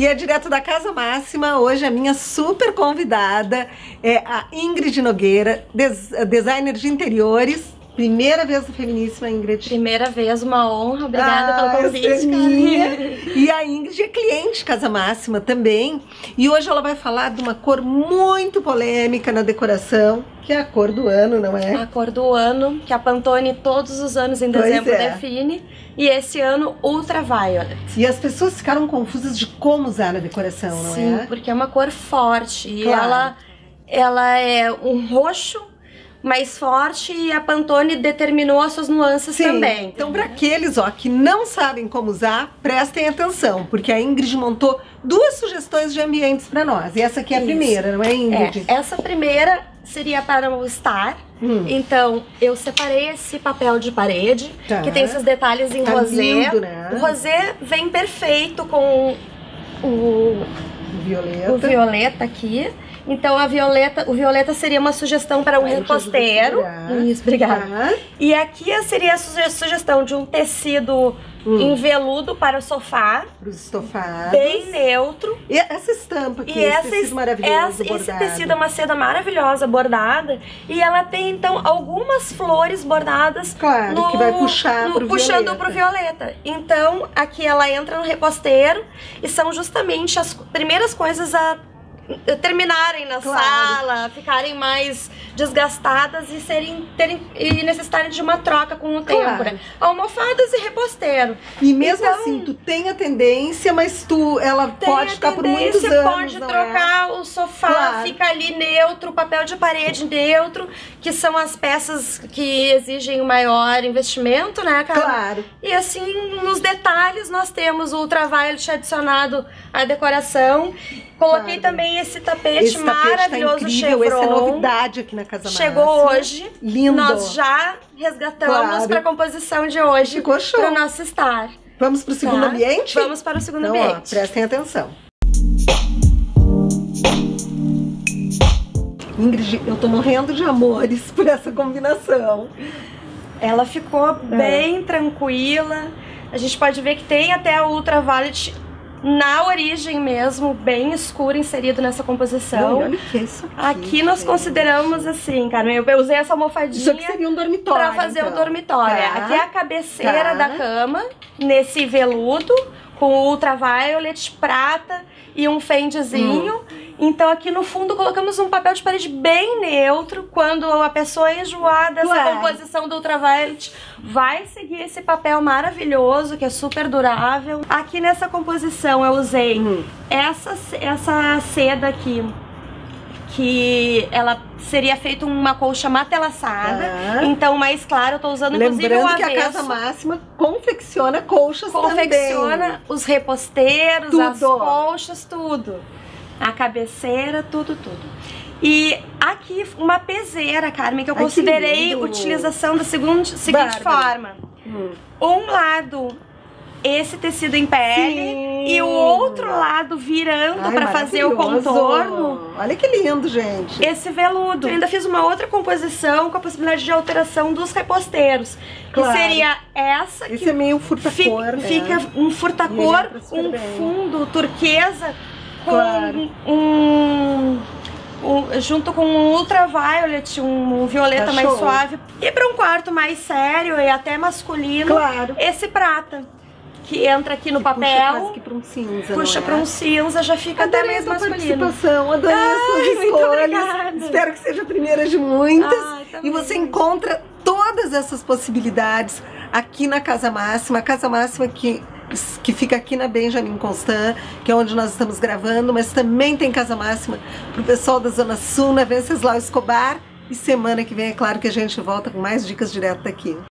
E é direto da Casa Máxima. Hoje a minha super convidada é a Ingrid Nogueira, designer de interiores. Primeira vez no Feminíssima, Ingrid. Primeira vez, uma honra. Obrigada pelo convite, E a Ingrid é cliente de Casa Máxima também. E hoje ela vai falar de uma cor muito polêmica na decoração, que é a cor do ano, não é? A cor do ano, que a Pantone todos os anos em dezembro define. E esse ano, Ultraviolet. E as pessoas ficaram confusas de como usar na decoração, não é? Sim, porque é uma cor forte. E ela é um roxo mais forte, e a Pantone determinou as suas nuances também. Então, para aqueles que não sabem como usar, prestem atenção, porque a Ingrid montou duas sugestões de ambientes para nós. E essa aqui é a primeira, não é, Ingrid? Essa primeira seria para o estar. Então, eu separei esse papel de parede, que tem esses detalhes em rosé. Lindo, né? O rosé vem perfeito com o violeta aqui. Então o violeta seria uma sugestão para um reposteiro. Isso, obrigada. E aqui seria a sugestão de um tecido em veludo para o sofá. Para os estofados. Bem neutro. E essa estampa aqui, esse tecido maravilhoso bordado. Esse tecido é uma seda maravilhosa bordada. E ela tem, então, algumas flores bordadas. Claro, que vai puxar puxando pro violeta. Então, aqui ela entra no reposteiro. E são justamente as primeiras coisas a terminarem na sala, ficarem mais desgastadas e necessitarem de uma troca com o tempo, né? Almofadas e reposteiro. E mesmo assim, tu tem a tendência, mas ela pode ficar por muitos anos. Pode trocar o sofá, fica ali neutro, o papel de parede neutro, que são as peças que exigem o maior investimento, né, cara? Claro. E assim, nos detalhes, nós temos o Ultraviolet adicionado à decoração. Coloquei também esse tapete maravilhoso, tá chevron. Essa é novidade aqui na Casa Máxima. Chegou hoje. Lindo. Nós já resgatamos para a composição de hoje. Ficou show. Para o nosso estar. Vamos para o segundo ambiente? Vamos para o segundo ambiente. Prestem atenção. Ingrid, eu tô morrendo de amores por essa combinação. Ela ficou bem tranquila. A gente pode ver que tem até a Ultraviolet na origem mesmo, bem escuro inserido nessa composição. Olha o que é isso aqui nós consideramos assim, cara, eu usei essa almofadinha. Isso aqui seria um dormitório, pra fazer o dormitório. Aqui é a cabeceira da cama, nesse veludo, com Ultraviolet, prata e um fendezinho. Então aqui no fundo colocamos um papel de parede bem neutro. Quando a pessoa enjoar dessa composição do Ultraviolet, vai seguir esse papel maravilhoso, que é super durável. Aqui nessa composição eu usei essa seda aqui, que ela seria feita uma colcha matelaçada. Então mais claro, eu tô usando inclusive o avesso. Lembrando que a Casa Máxima confecciona colchas também. Confecciona os reposteiros, as colchas, tudo. A cabeceira, tudo. E aqui uma peseira, Carmen, que eu considerei utilização da seguinte forma. Um lado esse tecido em pele e o outro lado virando para fazer o contorno. Olha que lindo, gente. Esse veludo. Eu ainda fiz uma outra composição com a possibilidade de alteração dos reposteiros. Que seria essa. Esse é meio furtacor, Fica um furtacor, um fundo turquesa com junto com um Ultraviolet, um violeta mais suave. E para um quarto mais sério e até masculino, esse prata, que entra aqui no papel, para um cinza, puxa para um cinza, já fica até mais masculino. Adorei essas escolhas. Espero que seja a primeira de muitas. E você encontra todas essas possibilidades aqui na Casa Máxima. A Casa Máxima que fica aqui na Benjamin Constant, que é onde nós estamos gravando, mas também tem Casa Máxima pro pessoal da Zona Sul, na Venceslau Escobar. E semana que vem, é claro que a gente volta com mais dicas direto daqui.